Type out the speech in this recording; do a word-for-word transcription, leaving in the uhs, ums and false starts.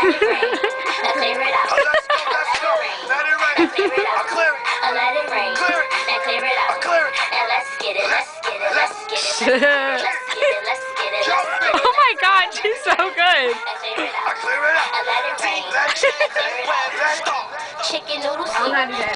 let it rain. Now clear it out. Let's go, let's go. Let it rain. Now clear it out. I'll clear it. Let it rain. Clear it. Now clear it out. I'll clear it. Now let's get it. Let's get it. Let's get it. Let's get it. Let's get it. Let's get it. Let's get it. Oh my God, she's so good. Now clear it I out. clear it out. Now let it rain. Let's Now clear it out. let's go. Chicken noodle I don't know how to soup. do that.